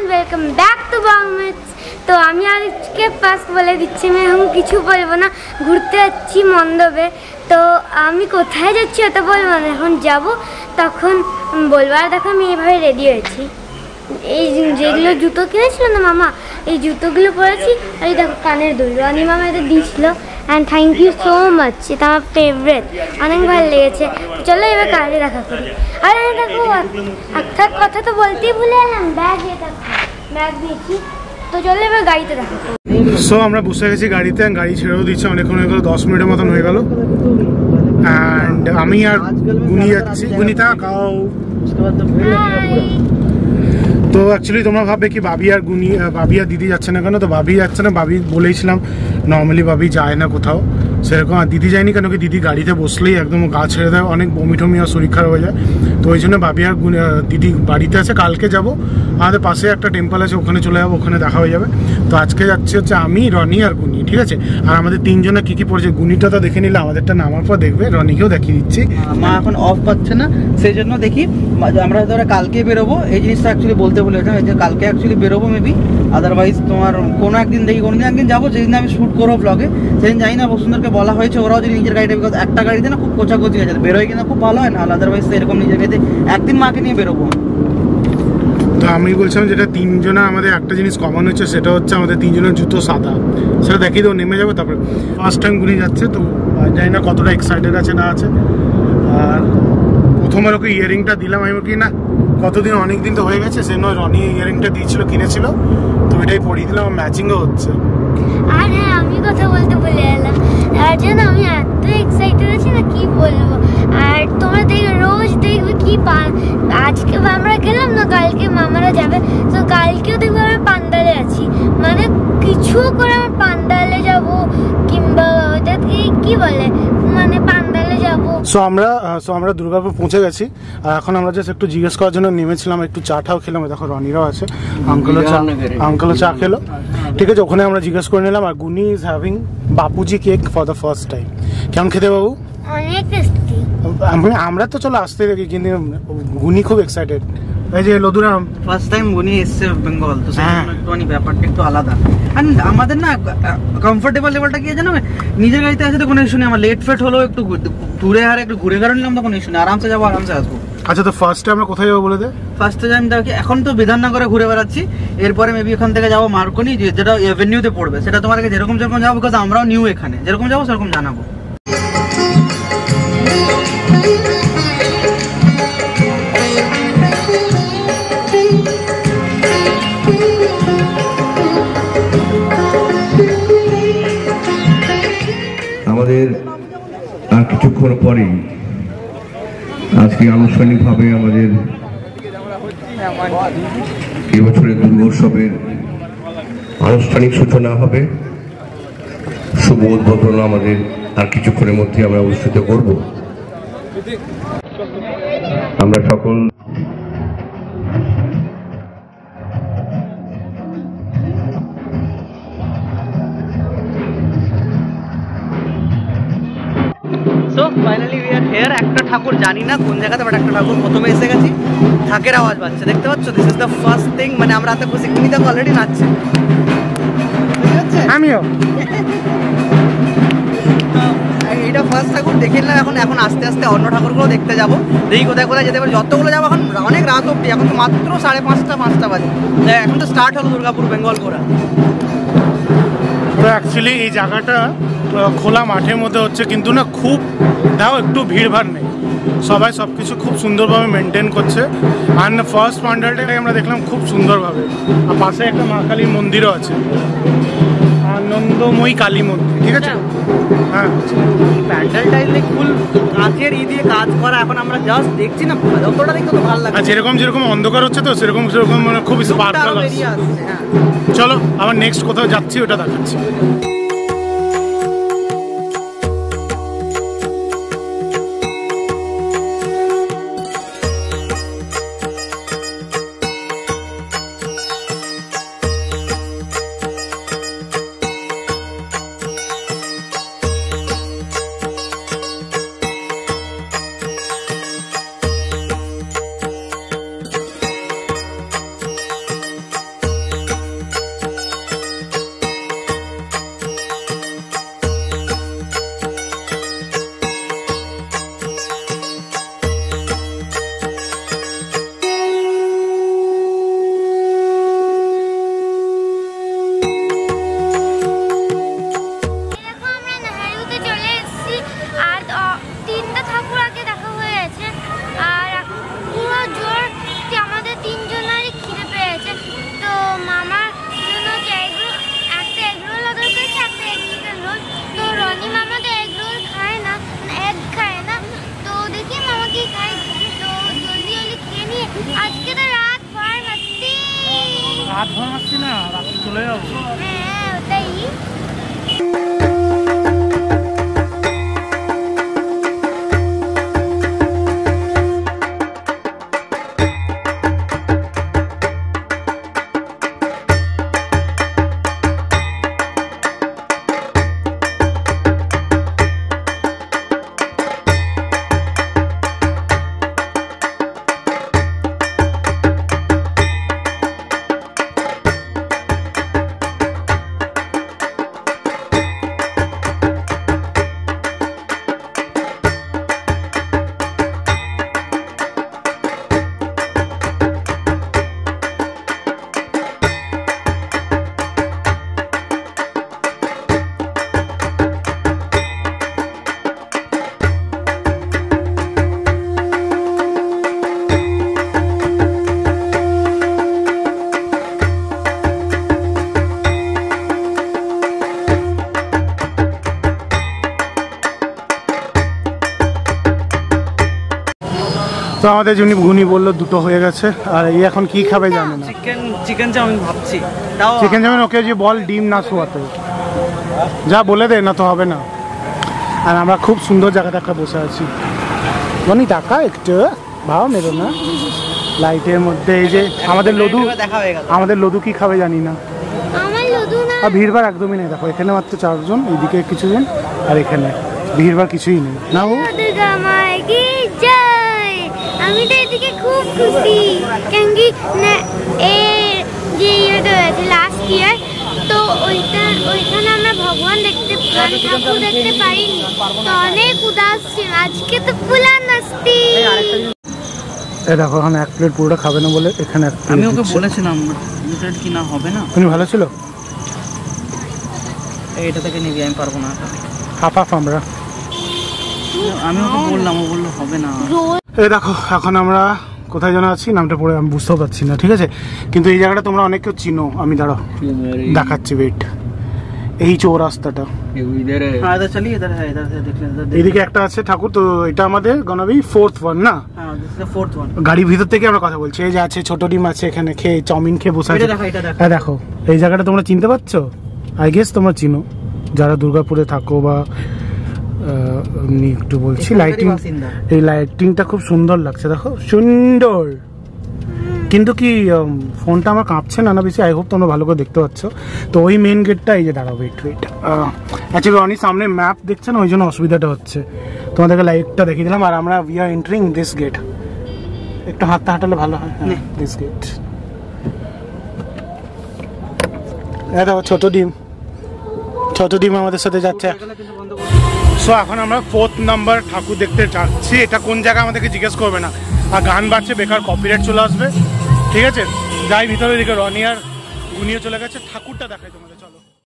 Welcome back to बॉम्बेट्स। तो আমি আজকে ফার্স্ট বলে দিচ্ছি, আমি এখন কিছু বলবো না, ঘুরতে যাচ্ছি মণ্ডপে। তো আমি কোথায় যাচ্ছি ওটা বলবো না, এখন যাব তখন বলবো। আর দেখো আমি এইভাবে রেডি হয়েছি, এই যেগুলো জুতো কিনেছিল না মামা, এই জুতোগুলো পরেছি। আর এই দেখো কানের দুল রানি মামা এটা দিয়েছিল, and thank you so much, এটা আমার ফেভারেট, অনেক ভালো লেগেছে। চলো এবার কাজে দেখা করি। আর দেখো একটা কথা তো বলতেই ভুলে এলাম, ব্যাগ ব্যাগ দিয়েছি। তো চলো এবার গাড়িতে দেখা করি। সো আমরা বসে গেছি গাড়িতে, গাড়ি ছেড়েও দিচ্ছে, অনেকক্ষণ হয়ে গেলো, 10 মিনিটের মতন হয়ে গেল। অ্যান্ড আমি আর গুনি যাচ্ছি, গুনিতা খাও। তো অ্যাকচুয়ালি তোমরা ভাববে কি বাবি আর দিদি যাচ্ছে না কেন? তো বাবি যাচ্ছে না, বাবি বলেইছিলাম নর্মালি বাবি যায় না কোথাও সেরকম, আর দিদি যায়নি কেন কি দিদি গাড়িতে বসলেই একদম গা ছেড়ে দেয়, অনেক বমি টমি আর শরীর খারাপ হয়ে যায়। তো ওই জন্য বাবি আর দিদি বাড়িতে আছে। কালকে যাব, আমাদের পাশে একটা টেম্পল আছে, ওখানে চলে যাবো, ওখানে দেখা হয়ে যাবে। তো আজকে যাচ্ছি হচ্ছে আমি, রনি আর গুনি, ঠিক আছে? আর আমাদের তিনজনে কী কী পড়ছে, গুনিটা তো দেখে নিলে, আমাদেরটা নামার পর দেখবে, রনিকেও দেখিয়ে দিচ্ছি। মা এখন অফ পাচ্ছে না, সেই জন্য দেখি আমরা ধরো কালকে বেরোবো, এই জিনিসটা অ্যাকচুয়ালি বলতে বলেছিলাম যে কালকে অ্যাকচুয়ালি বেরোবো মেবি, আদারওয়াইজ তোমার কোনো একদিন দেখি, কোনো দিন একদিন যাবো যেদিন আমি শ্যুট করবো ব্লগে, সেদিন যাই না। বসুন্ধরকে বলা হয়েছে ওরাও যদি নিজের গাড়িটা, বিকজ একটা গাড়িতে না খুব কোচাকচি হয়ে যায়, বেরোয় কিনা খুব ভালো হয় না, আদারওয়াইজ এরকম নিজের গাড়িতে একদিন মাকে নিয়ে বেরোবো। তো আমি বলছিলাম যেটা তিনজনে আমাদের একটা জিনিস কমন হচ্ছে, সেটা হচ্ছে আমাদের তিনজনের জুতো সাদা, সেটা দেখিয়ে দেবো, নেমে যাবো। তারপরে ফার্স্ট টাইম গুনি যাচ্ছে, তো জানি না কতটা এক্সাইটেড আছে না আছে। আর প্রথমবার ওকে ইয়ারিংটা দিলাম, আমি কি না কতদিন, অনেক দিন তো হয়ে গেছে, সে নয় রনি ইয়ারিংটা দিয়েছিল, কিনেছিল, তো এটাই পরিয়ে দিলাম, ম্যাচিংও হচ্ছে। আর হ্যাঁ আমি কথা বলতে ভুলে এলাম, তার জন্য আমি এত এক্সাইটেড আছি না কি বলবো। আর তোমরা রোজ দেখবে কি আজকে আমরা গেলাম না, কালকে মামারা যাবে, তো কালকেও দেখবো আমরা পান্ডালে আছি, মানে কিছু করে আমরা পান্ডালে যাব, কিংবা ওটাকে কি বলে, মানে পান্ডালে যাব। সো আমরা দুর্গাপুর পৌঁছে গেছি। আর এখন আমরা জাস্ট একটু জিজ্ঞেস করার জন্য নেমেছিলাম, একটু চাটাও খেলাম। দেখো রনিরাও আছে, আঙ্কেলও চা খেলো, ঠিক আছে? ওখানে আমরা জিজ্ঞেস করে নিলাম। আর Guni is having Bapuji cake for the first time. কেমন খেতে বাবু? অনেক টেস্টি। আমরা তো চলো আসতে দেখি, কিন্তু গুনি খুব এক্সাইটেড। এই যে লদুরাম ফার্স্ট টাইম গুনি এসছে বেঙ্গল, তো একটুখানি ব্যাপারটা একটু আলাদা। অ্যান্ড আমাদের না কমফোর্টেবল লেভেলটা কি জানো, নিজের গাড়িতে আছে তো কোনো ইস্যু নেই, আমার লেট ফেট হলো, একটু দূরে আর একটু ঘুরে ঘুরে নিলাম তো কোনো ইস্যু নেই, আরামসে যাবো, আরামসে আসবো। আচ্ছা, তো ফার্স্টে আমরা কোথায় যাবো বলে দে? ফার্স্টে যাই এখন তো বিধাননগরে ঘুরে বেড়াচ্ছি, এরপরে মেবি এখান থেকে যাবো মার্কনি, যেটা এভিনিউতে পড়বে, সেটা তোমাদেরকে যেরকম যাবো, বিকজ আমরাও নিউ এখানে, যেরকম যাবো সেরকম জানাবো। আমাদের আর কিছুক্ষণ পরেই আজকে আনুষ্ঠানিকভাবে আমাদের এবছরের দুর্গোৎসবের আনুষ্ঠানিক সূচনা হবে। শুভ উদ্বোধন আমাদের আর কিছুক্ষণের মধ্যে আমরা অনুষ্ঠিত করব। আমরা সকল ফাইনালি উই আর হিয়ার। একটা ঠাকুর জানি না কোন জায়গাতে, বাট একটা ঠাকুর প্রথমে এসে গেছি, ঢাকের আওয়াজ পাচ্ছে, দেখতে পাচ্ছ? This is the first thing, মানে আমরা এত খুশি। কুনি দেখো অলরেডি নাচছে, আমিও। এইটা ফার্স্ট ঠাকুর দেখে নিলাম, এখন আস্তে আস্তে অন্য ঠাকুরগুলো দেখতে যাবো, দেখি কোথায় কোথায় যেতে পারি, যতগুলো যাবো। এখন অনেক রাত অব্দি, এখন তো মাত্র 5:30 বাজে, এখন তো স্টার্ট হলো দুর্গাপুর বেঙ্গল ঘোরা। অ্যাকচুয়ালি এই জায়গাটা খোলা মাঠের মধ্যে হচ্ছে, কিন্তু না খুব দাও একটু ভিড়ভাড় নেই, সবাই সব কিছু খুব সুন্দরভাবে মেনটেন করছে। আর ফার্স্ট পান্ডালটাকে আমরা দেখলাম খুব সুন্দরভাবে, আর পাশে একটা মা কালীর মন্দিরও আছে, আনন্দময়ী কালী মন্দির, ঠিক আছে? হ্যাঁ, প্যান্ডেলটাই ফুল কাঁচের দিয়ে কাজ করা, এখন আমরা জাস্ট দেখছি না, যতটা দেখতে তো ভালো লাগে। যেরকম অন্ধকার হচ্ছে, তো সেরকম মানে খুব স্পার্কল আসছে। চলো আবার নেক্সট কোথাও যাচ্ছি, ওটা দেখাচ্ছি। রাত ভর আসছি না, রাত্রে চলে যাবো। হ্যাঁ ওটাই। তো আমাদের যিনি গুনি বললো 2টো হয়ে গেছে, আর এই এখন কি খাবে জানে না। চিকেন চাউমিন ভাবছি। তাও চিকেন চাউমিন ওকে যে বল ডিম না শোয়াতে, যা বলে দে, না তো হবে না। আর আমরা খুব সুন্দর জায়গাটা একটা বসে আছি, বনি টাকা একটু ভাও মেরো না, লাইটের মধ্যে। এই যে আমাদের লদু, দেখা হয়ে গেল। আমাদের লদু কি খাবে জানি না। আমার লদু না। আর ভিড়ভাড় একদমই নেই, দেখো এখানে মাত্র 4 জন, এইদিকে কিছুজন, আর এখানে ভিড়ভাড় কিছুই নেই না। ও দুর্গা মায়ের কি জয়। আমি তো এদিকে খুব খুশি, কেন কি না এর যে ইয়েটা হয়েছে লাস্ট ইয়ার, তো ওইখানে আমরা ভগবান দেখতে ঠাকুর দেখতে পারিনি, তো অনেক উদাস ছিল। আজকে তো ফুলা নাস্তি। এই দেখো এখন 1 প্লেট পুরোটা খাবে না বলে এখানে আমি ওকে বলেছিলাম লিটার কি না হবে না। উনি ভালো ছিল। এটা থেকে নিবি, আমি পারবো না। হাফ হাফ আমরা। আমি ওকে বললাম, ও বললো হবে না। এই দেখো এখন আমরা কোথায় যেন আছি, নামটা পড়ে আমি বুঝতেও পারছি না, ঠিক আছে। কিন্তু এই জায়গাটা তোমরা অনেক কেউ চিনো, আমি দাঁড়াও দেখাচ্ছি, ওয়েট। এই চৌরাস্তাটা, এদিকে একটা আছে ঠাকুর, তো এটা আমাদের গনাবি 4th one না, গাড়ির ভিতর থেকে আমরা কথা বলছি। এই যে আছে ছোট ডিম আছে এখানে, খেয়ে চাউমিন খেয়ে বসে আছে। হ্যাঁ দেখো এই জায়গাটা তোমরা চিনতে পারছো, আই গেস তোমরা চিনো যারা দুর্গাপুরে থাকো, বা এমনি একটু বলছি লাইটিং, এই লাইটিংটা খুব সুন্দর লাগছে, দেখো সুন্দর। কিন্তু কি ফোনটা আমার কাঁপছে না বেশি, আই হোপ তোমরা ভালো করে দেখতে পাচ্ছ। তো ওই মেন গেটটা, এই যে দাঁড়াও, ওয়েট অ্যাকচুয়ালি অনেক সামনে ম্যাপ দেখছে না, ওই জন্য অসুবিধাটা হচ্ছে। তোমাদেরকে লাইটটা দেখিয়ে দিলাম। আর আমরা we are entering this gate. একটু হাঁটালে ভালো হয়, দিস গেট। দেখো ছোট ডিম আমাদের সাথে যাচ্ছে। সো এখন আমরা 4th নাম্বার ঠাকুর দেখতে যাচ্ছি। এটা কোন জায়গা আমাদেরকে জিজ্ঞেস করবে না, আর গান বাজছে, বেকার কপিরাইট চলে আসবে, ঠিক আছে। যাই ভিতরে, দিকে রনি আর গুনিয়ে চলে গেছে, ঠাকুরটা দেখাই তোমাদের, চলো।